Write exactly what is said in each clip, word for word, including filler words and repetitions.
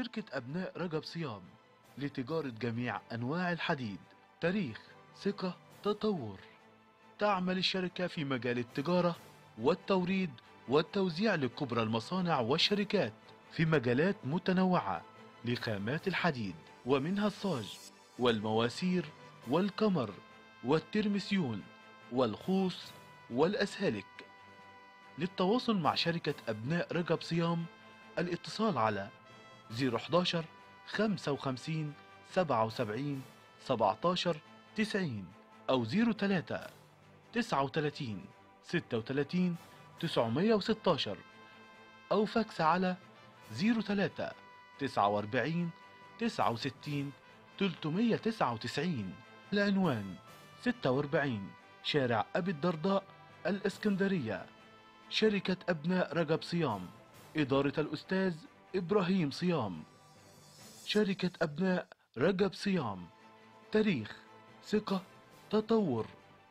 شركة أبناء رجب صيام لتجارة جميع أنواع الحديد. تاريخ، ثقة، تطور. تعمل الشركة في مجال التجارة والتوريد والتوزيع لكبرى المصانع والشركات في مجالات متنوعة لخامات الحديد، ومنها الصاج والمواسير والكمر والترمسيون والخوص والأسهلك. للتواصل مع شركة أبناء رجب صيام الاتصال على صفر حداشر خمسة وخمسين سبعة وسبعين سبعتاشر تسعين أو صفر تلاتة تسعة وتلاتين ستة وتلاتين تسعمية وستاشر أو فاكس على صفر تلاتة تسعة وأربعين تسعة وستين تلتمية تسعة وتسعين. العنوان ستة وأربعين شارع أبي الدرداء، الإسكندرية. شركة أبناء رجب صيام، إدارة الأستاذ إبراهيم صيام. شركة أبناء رجب صيام، تاريخ، ثقة، تطور.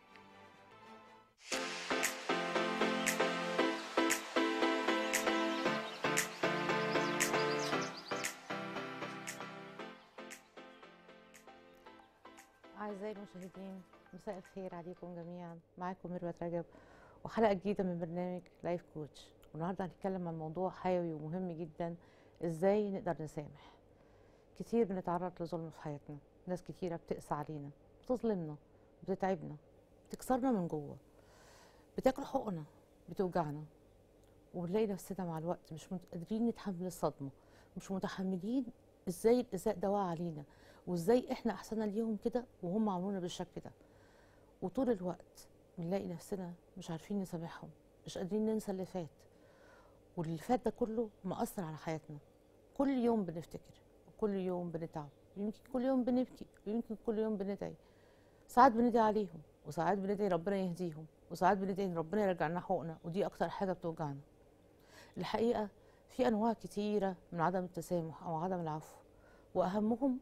أعزائي المشاهدين، مساء الخير عليكم جميعا. معاكم ميرفت رجب وحلقة جديدة من برنامج لايف كوتش. والنهارده هنتكلم عن موضوع حيوي ومهم جدا، ازاي نقدر نسامح. كتير بنتعرض لظلم في حياتنا، ناس كتيرة بتقسى علينا، بتظلمنا، بتتعبنا، بتكسرنا من جوه، بتاكل حقنا، بتوجعنا، وبنلاقي نفسنا مع الوقت مش قادرين نتحمل الصدمة، مش متحملين ازاي الإيذاء ده وقع علينا، وازاي احنا احسنا ليهم كده وهم عملونا بالشكل ده. وطول الوقت بنلاقي نفسنا مش عارفين نسامحهم، مش قادرين ننسى اللي فات، واللي فات ده كله مأثر على حياتنا. كل يوم بنفتكر، وكل يوم بنتعب، ويمكن كل يوم بنبكي، ويمكن كل يوم بندعي. ساعات بندعي عليهم، وساعات بندعي ربنا يهديهم، وساعات بندعي ان ربنا يرجع لنا حقوقنا، ودي اكتر حاجه بتوجعنا. الحقيقه في انواع كتيره من عدم التسامح او عدم العفو، واهمهم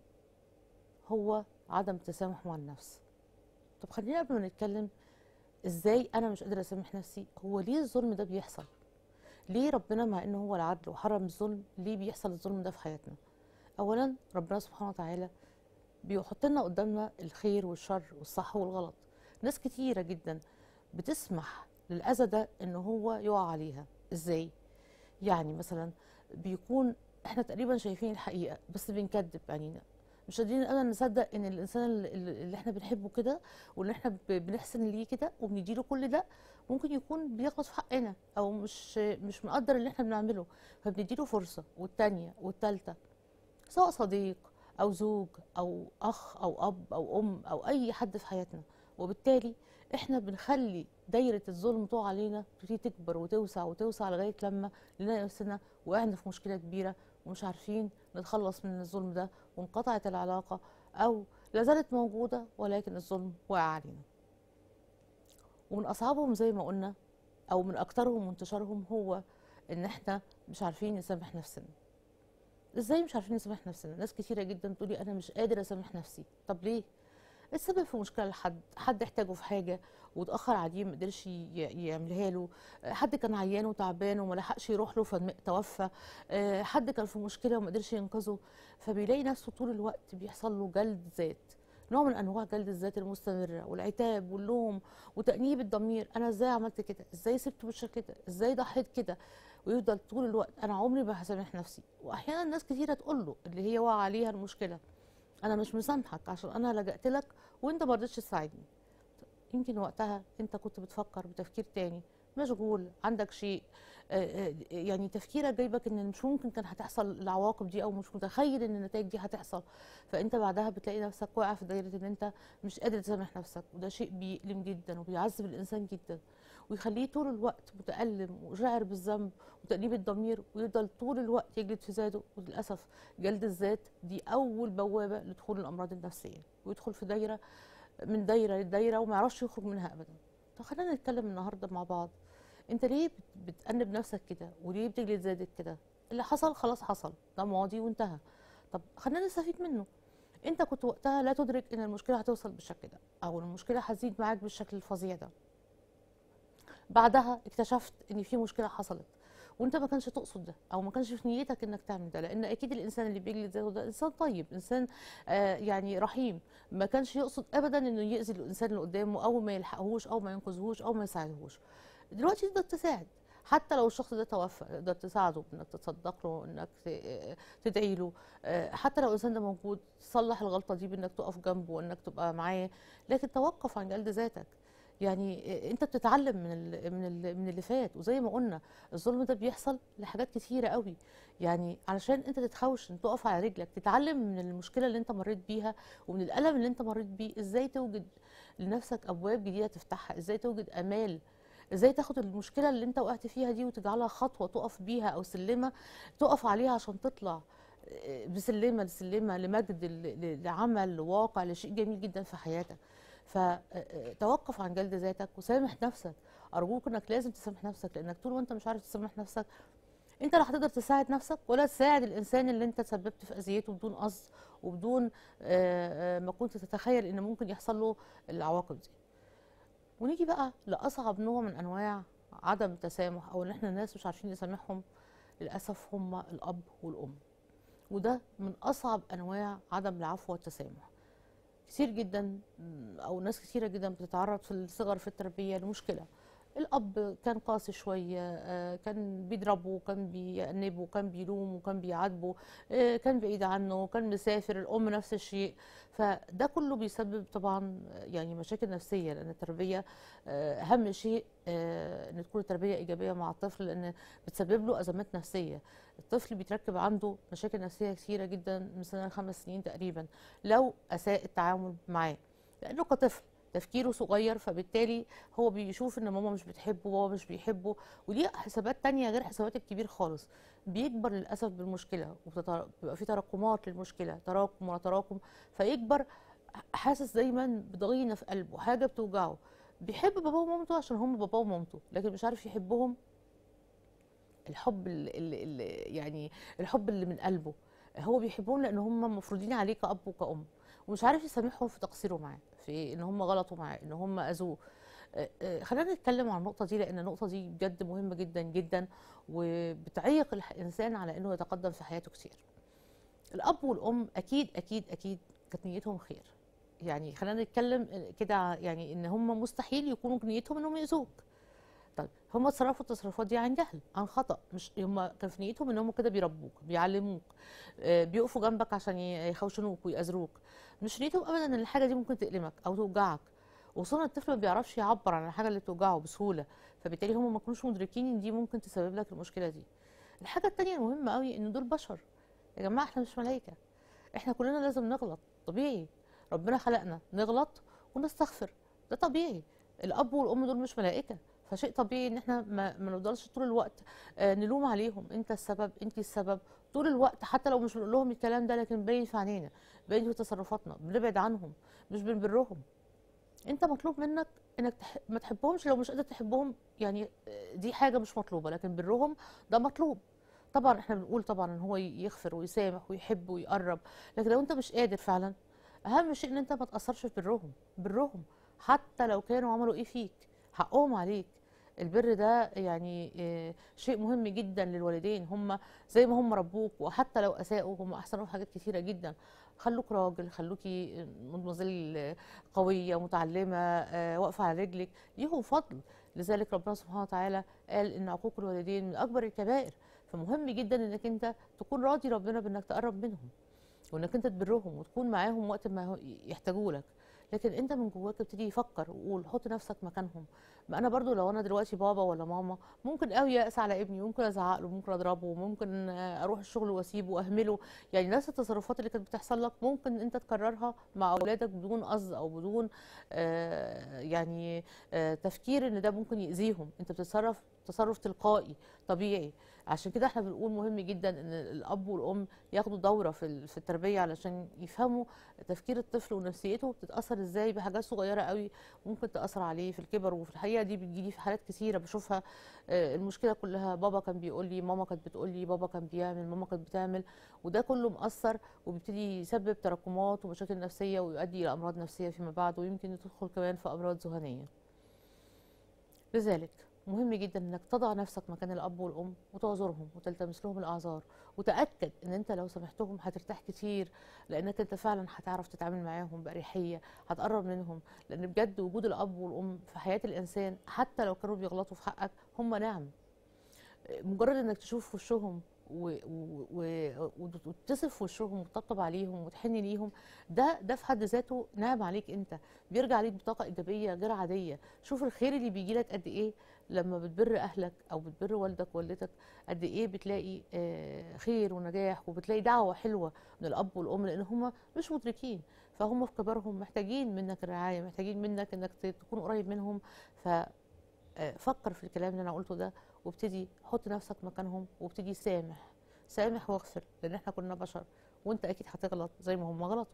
هو عدم التسامح مع النفس. طب خلينا قبل ما نتكلم ازاي انا مش قادره اسامح نفسي، هو ليه الظلم ده بيحصل؟ ليه ربنا مع انه هو العدل وحرم الظلم ليه بيحصل الظلم ده في حياتنا؟ اولا ربنا سبحانه وتعالى بيحط لنا قدامنا الخير والشر والصح والغلط. ناس كتيره جدا بتسمح للاذى ده ان هو يقع عليها. ازاي؟ يعني مثلا بيكون احنا تقريبا شايفين الحقيقه بس بنكذب عينينا، مش قادرين ابدا نصدق ان الانسان اللي اللي احنا بنحبه كده، واللي احنا ب- بنحسن ليه كده وبنديله كل ده، ممكن يكون بيغلط في حقنا او مش مش مقدر اللي احنا بنعمله، فبنديله فرصه والتانيه والتالته، سواء صديق او زوج او اخ او اب او ام او اي حد في حياتنا. وبالتالي احنا بنخلي دايره الظلم تقع علينا، تبتدي تكبر وتوسع وتوسع لغايه لما نلاقي نفسنا وقعنا في مشكله كبيره ومش عارفين نتخلص من الظلم ده، وانقطعت العلاقه او لا زالت موجوده ولكن الظلم وقع علينا. ومن اصعبهم زي ما قلنا او من اكثرهم وانتشارهم هو ان احنا مش عارفين نسامح نفسنا. ازاي مش عارفين نسامح نفسنا؟ ناس كتيره جدا تقولي انا مش قادر اسامح نفسي. طب ليه؟ السبب في مشكله لحد، حد احتاجه في حاجه واتاخر عليه ما قدرش ي- يعملها له، حد كان عيان وتعبان وما لحقش يروح له فتوفى، آه، حد كان في مشكله وما قدرش ينقذه، فبيلاقي نفسه طول الوقت بيحصل له جلد ذات، نوع من انواع جلد الذات المستمره والعتاب واللوم وتانيب الضمير. انا ازاي عملت كده؟ ازاي سبته بالشكل كده؟ ازاي ضحيت كده؟ ويفضل طول الوقت انا عمري ما هسامح نفسي. واحيانا ناس كثيره تقول له اللي هي واقعه عليها المشكله، انا مش مسامحك عشان انا لجأت لك وانت ما رضيتش تساعدني. يمكن وقتها انت كنت بتفكر بتفكير تاني، مشغول عندك شيء، آه، آه، يعني تفكيرك جايبك ان مش ممكن كان هتحصل العواقب دي او مش متخيل ان النتائج دي هتحصل، فانت بعدها بتلاقي نفسك واقع في دايره ان انت مش قادر تسامح نفسك. وده شيء بيألم جدا وبيعذب الانسان جدا، ويخليه طول الوقت متألم وشاعر بالذنب وتأنيب الضمير، ويفضل طول الوقت يجلد في ذاته. وللاسف جلد الذات دي اول بوابه لدخول الامراض النفسيه، ويدخل في دايره من دايره لدايره وما يعرفش يخرج منها ابدا. طب خلينا نتكلم النهارده مع بعض، انت ليه بت- بتأنب نفسك كده؟ وليه بتجلد ذاتك كده؟ اللي حصل خلاص حصل، ده ماضي وانتهى. طب خلينا نستفيد منه. انت كنت وقتها لا تدرك ان المشكله هتوصل بالشكل ده، او المشكله هتزيد معاك بالشكل الفظيع ده. بعدها اكتشفت ان في مشكله حصلت، وانت ما كانش تقصد ده، او ما كانش في نيتك انك تعمل ده، لان اكيد الانسان اللي بيجلد ذاته ده انسان طيب، انسان آه يعني رحيم، ما كانش يقصد ابدا انه يأذي الانسان اللي قدامه، او ما يلحقهوش، او ما ينقذهوش، او ما يساعدهوش. دلوقتي تقدر تساعد، حتى لو الشخص ده توفى تقدر تساعده، انك تتصدق له، انك ت- تدعي له، آه، حتى لو الانسان ده موجود تصلح الغلطه دي بانك تقف جنبه وانك تبقى معاه. لكن توقف عن جلد ذاتك. يعني آه، انت بتتعلم من ال من ال من اللي فات، وزي ما قلنا الظلم ده بيحصل لحاجات كتيره قوي. يعني علشان انت تتخوش ان تقف على رجلك، تتعلم من المشكله اللي انت مريت بيها ومن الالم اللي انت مريت بيه، ازاي توجد لنفسك ابواب جديده تفتحها، ازاي توجد امال، ازاي تاخد المشكله اللي انت وقعت فيها دي وتجعلها خطوه تقف بيها، او سلمه تقف عليها عشان تطلع آه، بسلمه لسلمه لمجد، ل- ل- لعمل، لواقع، لشيء جميل جدا في حياتك. فتوقف عن جلد ذاتك وسامح نفسك. ارجوك انك لازم تسامح نفسك، لانك طول ما انت مش عارف تسامح نفسك انت لا هتقدر تساعد نفسك ولا تساعد الانسان اللي انت تسببت في اذيته بدون قصد، وبدون آه، آه، ما كنت تتخيل ان ممكن يحصل له العواقب دي. ونيجي بقى لأصعب نوع من أنواع عدم التسامح، أو إن إحنا الناس مش عارفين نسامحهم. للأسف هم الأب والأم، وده من أصعب أنواع عدم العفو والتسامح. كتير جدا م، أو ناس كتيرة جدا بتتعرض في الصغر في التربية لمشكلة. الأب كان قاسي شوية، آه، كان بيضربه، كان بيأنبه، كان بيلومه، كان بيعاتبه، آه، كان بعيد عنه، كان مسافر. الأم نفس الشيء. فده كله بيسبب طبعا آه، يعني مشاكل نفسية، لأن التربية آه، أهم شيء آه، إن تكون التربية إيجابية مع الطفل، لأن بتسبب له أزمات نفسية. الطفل بيتركب عنده مشاكل نفسية كثيرة جدا من سنة خمس سنين تقريبا لو أساء التعامل معاه، لأنه كطفل تفكيره صغير، فبالتالي هو بيشوف ان ماما مش بتحبه، بابا مش بيحبه، وليه حسابات تانية غير حسابات الكبير خالص. بيكبر للأسف بالمشكلة، وبيبقى في تراكمات للمشكلة، تراكم ورا تراكم، فيكبر حاسس دايما بضغينة في قلبه، حاجة بتوجعه. بيحب باباه ومامته عشان هم باباه ومامته، لكن مش عارف يحبهم الحب اللي يعني الحب اللي من قلبه. هو بيحبهم لان هم مفروضين عليه كأب وكأم، ومش عارف يسامحهم في تقصيره معاه، في ان هم غلطوا معاه، ان هم اذوه. آه، آه، خلينا نتكلم عن النقطة دي، لأن النقطة دي بجد مهمة جدا جدا، وبتعيق الإنسان على إنه يتقدم في حياته كتير. الأب والأم أكيد أكيد أكيد كانت نيتهم خير. يعني خلينا نتكلم كده، يعني إن هم مستحيل يكونوا نيتهم إنهم يأذوك. طيب هم اتصرفوا التصرفات دي عن جهل، عن خطأ، مش هم كان في نيتهم إن هم كده بيربوك، بيعلموك، آه، بيقفوا جنبك عشان يخوشنوك ويأزروك. مش نيتهم أبدا إن الحاجة دي ممكن تألمك أو توجعك. وخصوصا الطفل ما بيعرفش يعبر عن الحاجه اللي بتوجعه بسهوله، فبالتالي هم ما كانوش مدركين ان دي ممكن تسبب لك المشكله دي. الحاجه التانيه المهمه قوي ان دول بشر. يا جماعه احنا مش ملائكه، احنا كلنا لازم نغلط، طبيعي. ربنا خلقنا نغلط ونستغفر، ده طبيعي. الاب والام دول مش ملائكه، فشيء طبيعي ان احنا ما, ما نفضلش طول الوقت آه نلوم عليهم، انت السبب، انت السبب طول الوقت، حتى لو مش بنقول لهم الكلام ده، لكن باين في عينينا، باين في تصرفاتنا، بنبعد عنهم، مش بنبرهم. انت مطلوب منك انك تح... ما تحبهمش لو مش قادر تحبهم، يعني دي حاجه مش مطلوبه، لكن برهم ده مطلوب. طبعا احنا بنقول طبعا ان هو يغفر ويسامح ويحب ويقرب، لكن لو انت مش قادر فعلا، اهم شيء ان انت ما تاثرش في برهم. برهم حتى لو كانوا عملوا ايه فيك، حقهم عليك. البر ده يعني آه، شيء مهم جدا للوالدين، هم زي ما هم ربوك، وحتى لو اساءوا هم احسنوا في حاجات كتيره جدا. خلوك راجل، خلوكي مدمزل قويه متعلمه آه، واقفه على رجلك، ليهم فضل. لذلك ربنا سبحانه وتعالى قال ان عقوق الوالدين من اكبر الكبائر. فمهم جدا انك انت تكون راضي ربنا بانك تقرب منهم، وانك انت تبرهم وتكون معاهم وقت ما يحتاجوا لك. لكن انت من جواك تبتدي يفكر وقول حط نفسك مكانهم. ما انا برضو لو انا دلوقتي بابا ولا ماما، ممكن قوي يأس على ابني، ممكن ازعق له، ممكن اضربه، ممكن اروح الشغل واسيبه واهمله. يعني نفس التصرفات اللي كانت بتحصل لك ممكن انت تكررها مع اولادك بدون قصد، او بدون آه يعني آه تفكير ان ده ممكن يأذيهم. انت بتتصرف تصرف تلقائي طبيعي. عشان كده احنا بنقول مهم جدا ان الاب والام ياخدوا دوره في في التربيه، علشان يفهموا تفكير الطفل ونفسيته بتتاثر ازاي بحاجات صغيره قوي ممكن تاثر عليه في الكبر. وفي الحقيقه دي بتجيلي في حالات كثيره بشوفها. آه، المشكله كلها بابا كان بيقول لي، ماما كانت بتقول لي، بابا كان بيعمل، ماما كانت بتعمل، وده كله مأثر وبيبتدي يسبب تراكمات ومشاكل نفسيه، ويؤدي الى امراض نفسيه فيما بعد، ويمكن تدخل كمان في امراض ذهنيه. لذلك مهم جدا انك تضع نفسك مكان الاب والام وتعذرهم وتلتمس لهم الاعذار، وتاكد ان انت لو سامحتهم هترتاح كتير، لانك انت فعلا هتعرف تتعامل معاهم باريحيه، هتقرب منهم. لان بجد وجود الاب والام في حياه الانسان حتى لو كانوا بيغلطوا في حقك هم نعم. مجرد انك تشوف وشهم و- و- و- وتصف في وشهم وتطبطب عليهم وتحن ليهم، ده ده في حد ذاته نعم عليك انت، بيرجع عليك بطاقه ايجابيه غير عاديه. شوف الخير اللي بيجي لك قد ايه لما بتبر اهلك او بتبر والدك ووالدتك، قد ايه بتلاقي آه، خير ونجاح، وبتلاقي دعوه حلوه من الاب والام، لان هم مش مدركين، فهم في كبرهم محتاجين منك الرعايه، محتاجين منك انك ت- تكون قريب منهم. ف آه، فكر في الكلام اللي انا قلته ده، وابتدي حط نفسك مكانهم، وابتدي سامح. سامح واغفر، لان احنا كلنا بشر، وانت اكيد هتغلط زي ما هم غلطوا.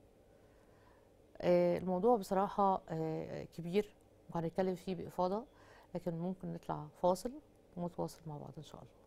آه، الموضوع بصراحة آه، كبير، وهنتكلم فيه بإفاضة، لكن ممكن نطلع فاصل ونتواصل مع بعض إن شاء الله.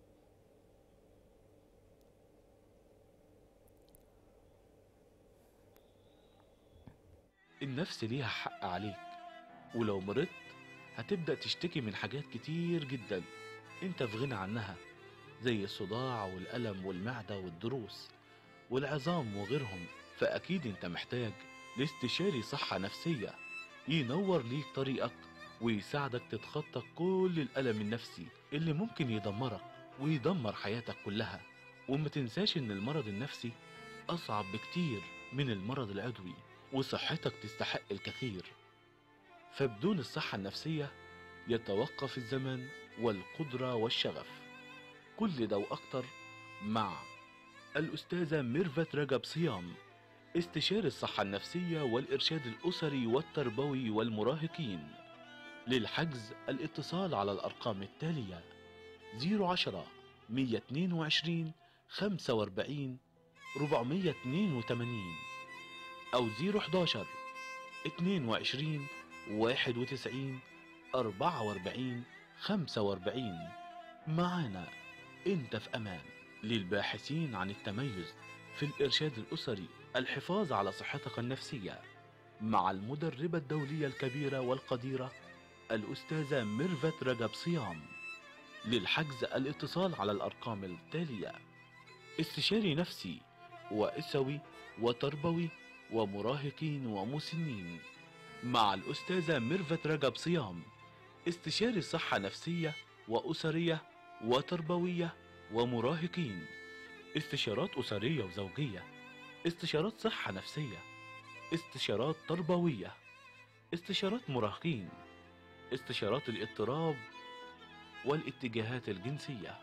النفس ليها حق عليك، ولو مرضت هتبدأ تشتكي من حاجات كتير جدا انت في غنى عنها، زي الصداع والألم والمعدة والضروس والعظام وغيرهم. فأكيد انت محتاج لاستشاري صحة نفسية ينور ليك طريقك ويساعدك تتخطى كل الألم النفسي اللي ممكن يدمرك ويدمر حياتك كلها. وما تنساش ان المرض النفسي أصعب بكتير من المرض العضوي، وصحتك تستحق الكثير. فبدون الصحة النفسية يتوقف الزمن والقدرة والشغف. كل ده وأكتر مع الأستاذة ميرفت رجب صيام، استشاري الصحة النفسية والإرشاد الأسري والتربوي والمراهقين. للحجز الاتصال على الأرقام التالية: صفر عشرة مية اتنين وعشرين خمسة وأربعين أربعمية اتنين وتمانين أو صفر حداشر اتنين وعشرين واحد وتسعين أربعة وأربعين خمسة وأربعين. معانا انت في امان. للباحثين عن التميز في الارشاد الاسري، الحفاظ على صحتك النفسية، مع المدربة الدولية الكبيرة والقديرة الاستاذة ميرفت رجب صيام. للحجز الاتصال على الارقام التالية: استشاري نفسي واسوي وتربوي ومراهقين ومسنين مع الاستاذة ميرفت رجب صيام، استشاري صحة نفسية وأسرية وتربوية ومراهقين، استشارات أسرية وزوجية، استشارات صحة نفسية، استشارات تربوية، استشارات مراهقين، استشارات الاضطراب والاتجاهات الجنسية،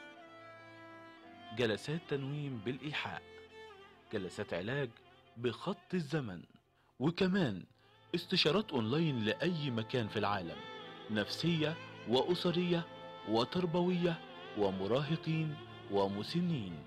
جلسات تنويم بالإيحاء، جلسات علاج بخط الزمن، وكمان استشارات أونلاين لأي مكان في العالم، نفسية وأسرية وتربوية ومراهقين ومسنين.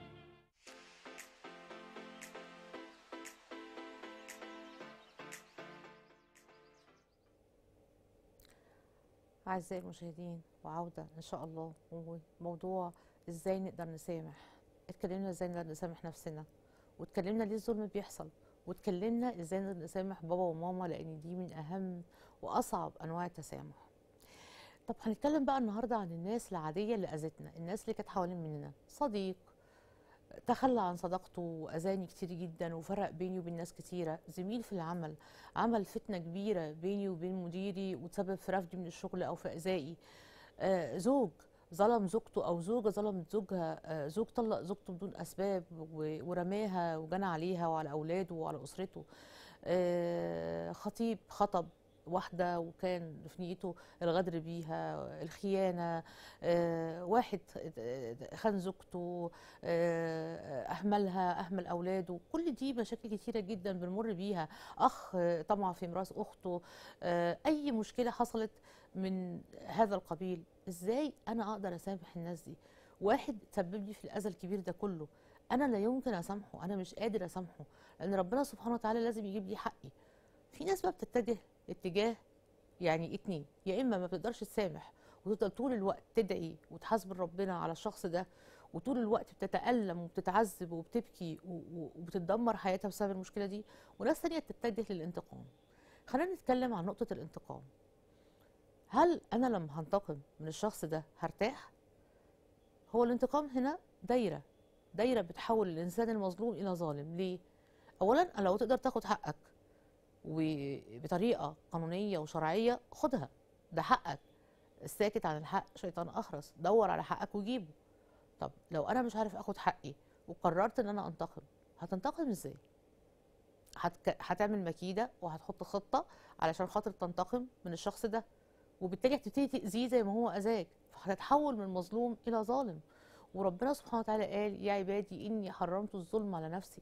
أعزائي المشاهدين، وعودة إن شاء الله، وموضوع إزاي نقدر نسامح. اتكلمنا إزاي نقدر نسامح نفسنا، واتكلمنا ليه الظلم بيحصل، واتكلمنا إزاي نقدر نسامح بابا وماما، لأن دي من أهم وأصعب أنواع التسامح. طب هنتكلم بقى النهاردة عن الناس العادية اللي أذتنا، الناس اللي كانت حوالين مننا. صديق تخلى عن صداقته وأذاني كتير جدا وفرق بيني وبين ناس كتيرة. زميل في العمل عمل فتنة كبيرة بيني وبين مديري وتسبب في رفضي من الشغل أو في إزائي. آه زوج ظلم زوجته، أو زوجة ظلمت زوجها. آه زوج طلق زوجته بدون أسباب و- ورماها وجنى عليها وعلى أولاده وعلى أسرته. آه خطيب خطب واحدة وكان في نيته الغدر بيها، الخيانة. آه واحد خان زوجته، آه أهملها، أهمل أولاده. كل دي مشاكل كتيرة جدا بنمر بيها. أخ طمع في ميراث أخته. آه أي مشكلة حصلت من هذا القبيل، إزاي أنا أقدر أسامح الناس دي؟ واحد سبب لي في الأذى الكبير ده كله، أنا لا يمكن أسامحه، أنا مش قادر أسامحه، لأن ربنا سبحانه وتعالى لازم يجيب لي حقي. في ناس بقى بتتجه اتجاه يعني اتنين: يا اما ما بتقدرش تسامح وتفضل طول الوقت تدعي وتحاسب ربنا على الشخص ده، وطول الوقت بتتألم وبتتعذب وبتبكي و- و- وبتدمر حياتها بسبب المشكله دي. وناس تانية بتتجه للانتقام. خلينا نتكلم عن نقطه الانتقام. هل انا لما هنتقم من الشخص ده هرتاح؟ هو الانتقام هنا دايره دايره بتحول الانسان المظلوم الى ظالم. ليه؟ اولا لو تقدر تاخد حقك وبطريقه قانونيه وشرعيه خدها، ده حقك. الساكت عن الحق شيطان اخرس، دور على حقك وجيبه. طب لو انا مش عارف اخد حقي وقررت ان انا انتقم، هتنتقم ازاي؟ هتك... هتعمل مكيده وهتحط خطه علشان خاطر تنتقم من الشخص ده، وبالتالي هتبتدي تاذيه زي ما هو اذاك، فهتتحول من مظلوم الى ظالم. وربنا سبحانه وتعالى قال: يا عبادي اني حرمت الظلم على نفسي.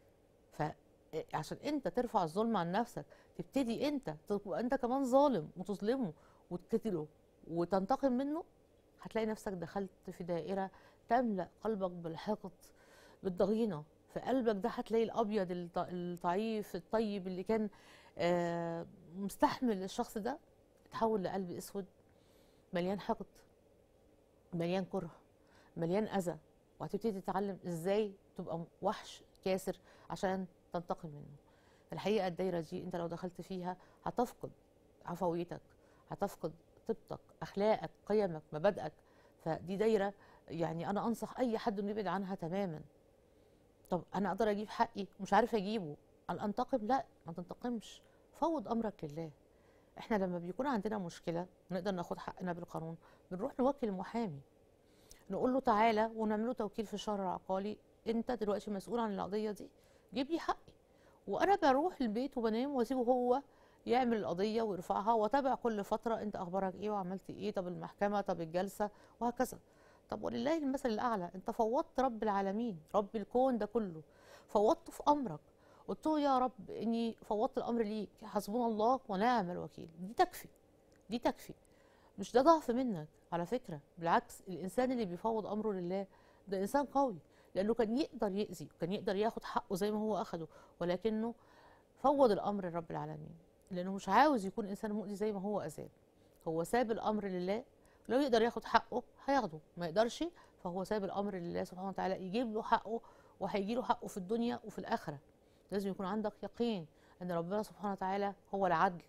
فعشان انت ترفع الظلم عن نفسك، تبتدي انت تبقى انت كمان ظالم وتظلمه وتقتله وتنتقم منه، هتلاقي نفسك دخلت في دائره تملا قلبك بالحقد بالضغينه. في قلبك ده هتلاقي الابيض الض- الضعيف الطيب اللي كان آه، مستحمل الشخص ده، اتحول لقلب اسود مليان حقد، مليان كره، مليان اذى. وهتبتدي تتعلم ازاي تبقى وحش كاسر عشان تنتقم منه. الحقيقه الدايره دي انت لو دخلت فيها هتفقد عفويتك، هتفقد طيبتك، اخلاقك، قيمك، مبادئك. فدي دايره يعني انا انصح اي حد انه يبعد عنها تماما. طب انا اقدر اجيب حقي مش عارف اجيبه، هل انتقم؟ لا، ما تنتقمش، فوض امرك لله. احنا لما بيكون عندنا مشكله ونقدر ناخد حقنا بالقانون، بنروح نوكل المحامي، نقول له تعالى ونعمله توكيل في الشهر العقاري، انت دلوقتي مسؤول عن القضيه دي، جيب لي حقي. وانا بروح البيت وبنام واسيبه هو يعمل القضيه ويرفعها، واتابع كل فتره انت اخبارك ايه وعملت ايه، طب المحكمه، طب الجلسه، وهكذا. طب ولله المثل الاعلى، انت فوضت رب العالمين، رب الكون ده كله، فوضته في امرك، قلت له يا رب اني فوضت الامر ليك، حسبنا الله ونعم الوكيل. دي تكفي، دي تكفي. مش ده ضعف منك على فكره، بالعكس، الانسان اللي بيفوض امره لله ده انسان قوي، لانه كان يقدر يأذي وكان يقدر ياخد حقه زي ما هو اخده، ولكنه فوض الامر لرب العالمين، لانه مش عاوز يكون انسان مؤذي زي ما هو اذاه. هو ساب الامر لله، لو يقدر ياخد حقه هياخده، ما يقدرش فهو ساب الامر لله سبحانه وتعالى يجيب له حقه، وهيجي له حقه في الدنيا وفي الاخره. لازم يكون عندك يقين ان ربنا سبحانه وتعالى هو العدل،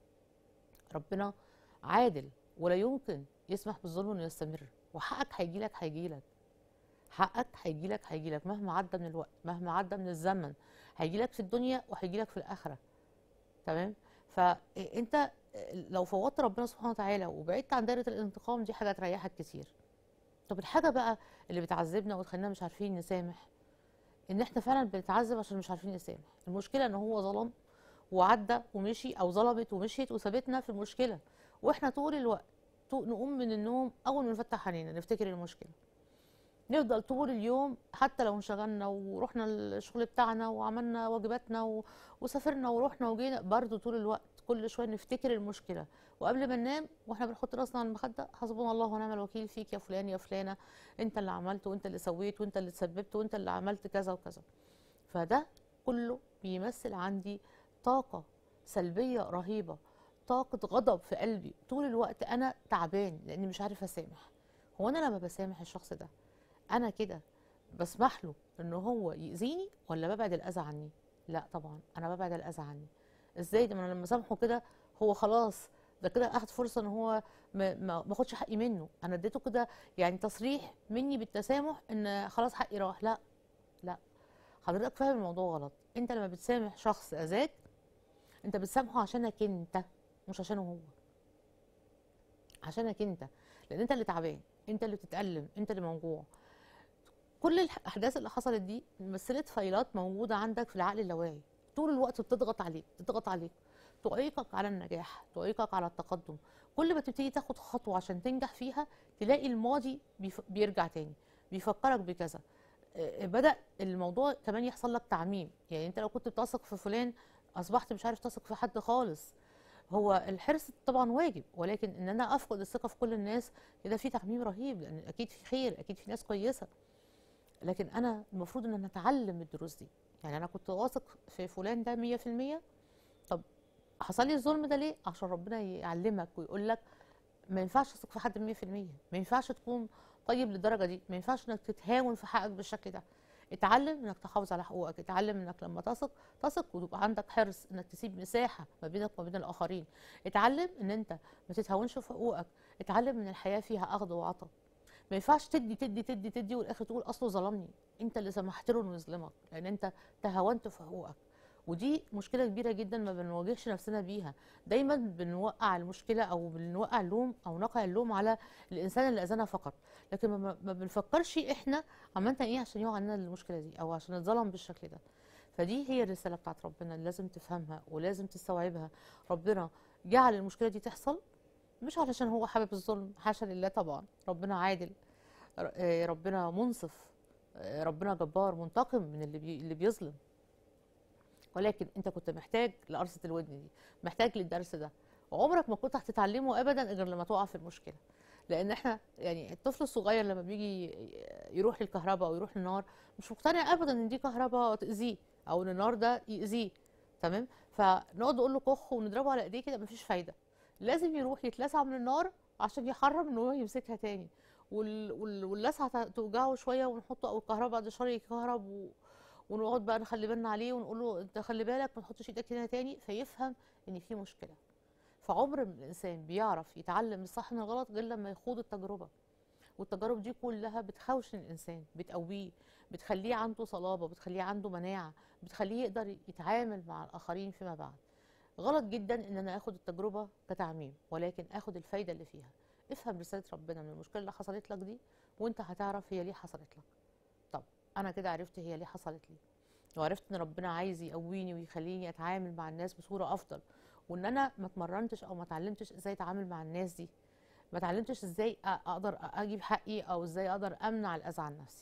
ربنا عادل ولا يمكن يسمح بالظلم انه يستمر، وحقك هيجي لك هيجي لك حقك هيجي لك هيجي لك مهما عدى من الوقت، مهما عدى من الزمن، هيجي لك في الدنيا وهيجي لك في الاخره. تمام؟ فانت لو فوضت ربنا سبحانه وتعالى وبعدت عن دايره الانتقام دي، حاجه تريحك كتير. طب الحاجه بقى اللي بتعذبنا وتخلينا مش عارفين نسامح، ان احنا فعلا بنتعذب عشان مش عارفين نسامح. المشكله ان هو ظلم وعدى ومشي، او ظلمت ومشيت وسابتنا في المشكله، واحنا طول الوقت طو- نقوم من النوم اول ما نفتح عينينا نفتكر المشكله، نفضل طول اليوم حتى لو انشغلنا ورحنا الشغل بتاعنا وعملنا واجباتنا و... وسافرنا ورحنا وجينا، برضو طول الوقت كل شويه نفتكر المشكله، وقبل ما ننام واحنا بنحط راسنا على المخده، حسبنا الله ونعم الوكيل فيك يا فلان يا فلانه، انت اللي عملت وانت اللي سويت وانت اللي تسببت وانت اللي عملت كذا وكذا. فده كله بيمثل عندي طاقه سلبيه رهيبه، طاقه غضب في قلبي، طول الوقت انا تعبان لاني مش عارفه اسامح. هو انا لما بسامح الشخص ده انا كده بسمح له ان هو يأذيني ولا ببعد الاذى عني؟ لا طبعا انا ببعد الاذى عني. ازاي ده؟ ما انا لما سامحه كده هو خلاص، ده كده اخد فرصه ان هو ما ما ما اخدش حقي منه، انا اديته كده يعني تصريح مني بالتسامح ان خلاص حقي راح. لا لا، حضرتك فاهم الموضوع غلط. انت لما بتسامح شخص اذاك، انت بتسامحه عشانك انت، مش عشانه هو، عشانك انت، لان انت اللي تعبان، انت اللي بتتألم، انت اللي موجوع. كل الاحداث اللي حصلت دي مثلت فايلات موجوده عندك في العقل اللاواعي، طول الوقت بتضغط عليك بتضغط عليك تعيقك على النجاح، تعيقك على التقدم. كل ما تبتدي تاخد خطوه عشان تنجح فيها، تلاقي الماضي بيف... بيرجع تاني بيفكرك بكذا. آه، بدأ الموضوع كمان يحصل لك تعميم، يعني انت لو كنت بتثق في فلان اصبحت مش عارف تثق في حد خالص. هو الحرص طبعا واجب، ولكن ان انا افقد الثقه في كل الناس كده في تعميم رهيب، لان اكيد في خير، اكيد في ناس كويسه. لكن انا المفروض ان انا اتعلم الدروس دي. يعني انا كنت واثق في فلان ده مية في المية، طب حصل لي الظلم ده ليه؟ عشان ربنا يعلمك ويقول لك ما ينفعش تثق في حد مية في المية، ما ينفعش تكون طيب للدرجه دي، ما ينفعش انك تتهاون في حقك بالشكل ده. اتعلم انك تحافظ على حقوقك، اتعلم انك لما تثق تثق وتبقى عندك حرص انك تسيب مساحه ما بينك وما بين الاخرين، اتعلم ان انت ما تتهاونش في حقوقك، اتعلم ان الحياه فيها اخذ وعطاء. ما ينفعش تدي تدي تدي تدي والاخر تقول اصله ظلمني، انت اللي سمحت له انه يظلمك لان انت تهاونت في حقوقك. ودي مشكله كبيره جدا ما بنواجهش نفسنا بيها، دايما بنوقع المشكله او بنوقع اللوم او نقع اللوم على الانسان اللي اذانا فقط، لكن ما ما بنفكرش احنا عملنا ايه عشان يقع علينا المشكله دي او عشان نتظلم بالشكل ده. فدي هي الرساله بتاعت ربنا اللي لازم تفهمها ولازم تستوعبها. ربنا جعل المشكله دي تحصل مش علشان هو حابب الظلم، حاشا لله طبعا، ربنا عادل، ر- آه، ربنا منصف، آه، ربنا جبار منتقم من اللي بي اللي بيظلم. ولكن انت كنت محتاج لقرصة الودن دي، محتاج للدرس ده، وعمرك ما كنت هتتعلمه ابدا غير لما تقع في المشكله. لان احنا يعني الطفل الصغير لما بيجي يروح للكهرباء او يروح للنار مش مقتنع ابدا ان دي كهرباء تاذيه او ان النار ده ياذيه، تمام؟ فنقعد نقول له كخ ونضربه على ايديه كده مفيش فايده، لازم يروح يتلسع من النار عشان يحرم ان هو يمسكها تاني، وال... وال... واللسعه توجعه شويه ونحطه او الكهرباء بعد شويه يكهرب و... ونقعد بقى نخلي بالنا عليه ونقول له انت خلي بالك ما تحطش ايدك هنا تاني، فيفهم ان في مشكله. فعمر ما الانسان بيعرف يتعلم الصح من الغلط غير لما يخوض التجربه، والتجارب دي كلها بتخوش الانسان، بتقويه، بتخليه عنده صلابه، بتخليه عنده مناعه، بتخليه يقدر يتعامل مع الاخرين فيما بعد. غلط جدا ان انا اخد التجربه كتعميم، ولكن اخد الفايده اللي فيها. افهم رساله ربنا من المشكله اللي حصلت لك دي وانت هتعرف هي ليه حصلت لك. طب انا كده عرفت هي ليه حصلت لي، وعرفت ان ربنا عايز يقويني ويخليني اتعامل مع الناس بصوره افضل، وان انا ما اتمرنتش او ما اتعلمتش ازاي اتعامل مع الناس دي، ما اتعلمتش ازاي أ- اقدر اجيب حقي او ازاي اقدر امنع الاذى عن نفسي.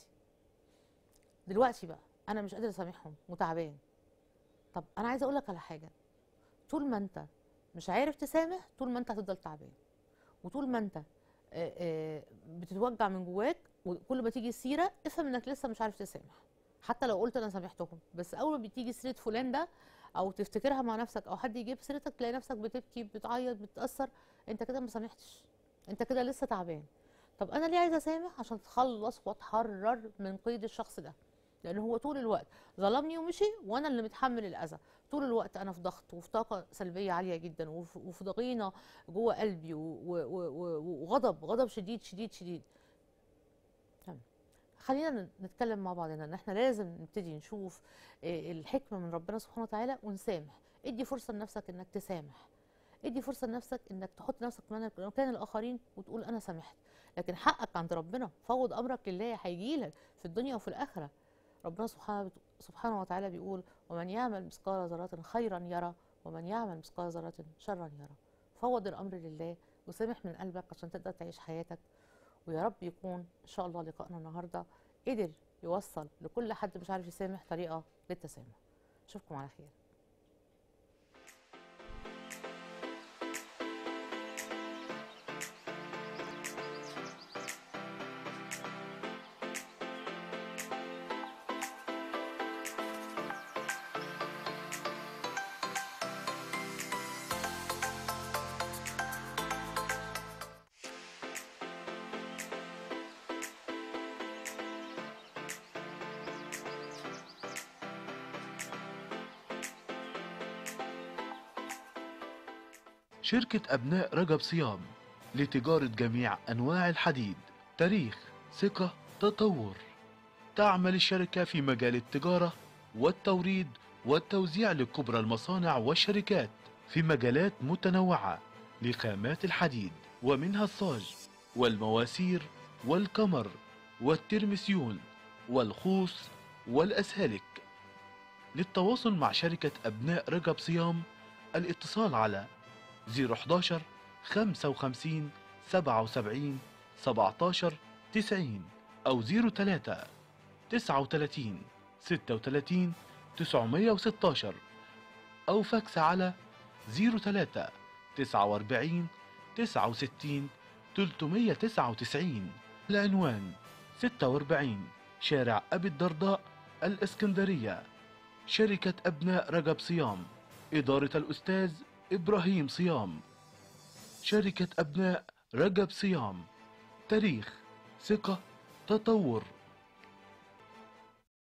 دلوقتي بقى انا مش قادر اسامحهم وتعبان. طب انا عايزه اقول لك على حاجه، طول ما انت مش عارف تسامح طول ما انت هتفضل تعبان، وطول ما انت آه، آه، بتتوجع من جواك، وكل ما تيجي السيره افهم انك لسه مش عارف تسامح. حتى لو قلت انا سامحتهم، بس اول ما بتيجي سيره فلان ده او تفتكرها مع نفسك او حد يجيب سيرتك تلاقي نفسك بتبكي بتعيط بتتاثر، انت كده ما سامحتش، انت كده لسه تعبان. طب انا ليه عايزه اسامح؟ عشان اتخلص واتحرر من قيد الشخص ده، لان هو طول الوقت ظلمني ومشي وانا اللي متحمل الاذى. طول الوقت انا في ضغط وفي طاقه سلبيه عاليه جدا وفي وفي ضغينه جوه قلبي و- و- و- و- وغضب غضب شديد شديد شديد. تمام. خلينا ن- نتكلم مع بعضنا ان احنا لازم نبتدي نشوف آه، الحكمه من ربنا سبحانه وتعالى ونسامح. ادي فرصه لنفسك انك تسامح، ادي فرصه لنفسك انك تحط نفسك مكان مكان الاخرين وتقول انا سامحت. لكن حقك عند ربنا، فوض امرك لله، هيجيلك في الدنيا وفي الاخره. ربنا سبحانه سبحانه وتعالى بيقول ومن يعمل مثقال ذرة خيرا يرى ومن يعمل مثقال ذرة شرا يرى. فوض الامر لله وسامح من قلبك عشان تقدر تعيش حياتك. ويا رب يكون ان شاء الله لقائنا النهارده قدر يوصل لكل حد مش عارف يسامح طريقه للتسامح. اشوفكم على خير. شركة أبناء رجب صيام لتجارة جميع أنواع الحديد. تاريخ، ثقة، تطور. تعمل الشركة في مجال التجارة والتوريد والتوزيع لكبرى المصانع والشركات في مجالات متنوعة لخامات الحديد، ومنها الصاج والمواسير والكمر والترمسيون والخوص والأسالك. للتواصل مع شركة أبناء رجب صيام الاتصال على صفر حداشر خمسة وخمسين سبعة وسبعين سبعتاشر تسعين أو صفر تلاتة تسعة وتلاتين ستة وتلاتين تسعمية وستاشر أو فاكس على صفر تلاتة تسعة وأربعين تسعة وستين تلتمية تسعة وتسعين. العنوان ستة وأربعين شارع أبي الدرداء الإسكندرية. شركة أبناء رجب صيام، إدارة الأستاذ إبراهيم صيام. شركة أبناء رجب صيام. تاريخ، ثقة، تطور.